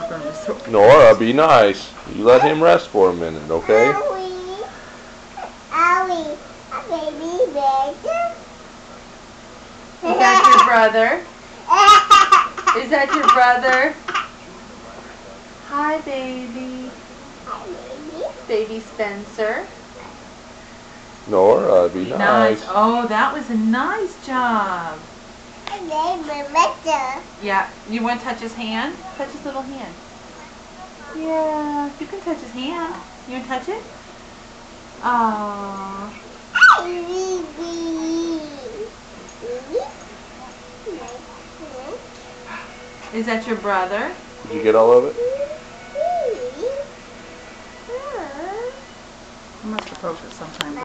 Nora, be nice. You let him rest for a minute, okay? Baby bear. Is that your brother? Is that your brother? Hi, baby. Hi, baby. Baby Spencer. Nora, be nice. Oh, that was a nice job. Yeah. You want to touch his hand? Touch his little hand. Yeah. You can touch his hand. You want to touch it? Aww. Is that your brother? Did you get all of it? I must have broke it sometime.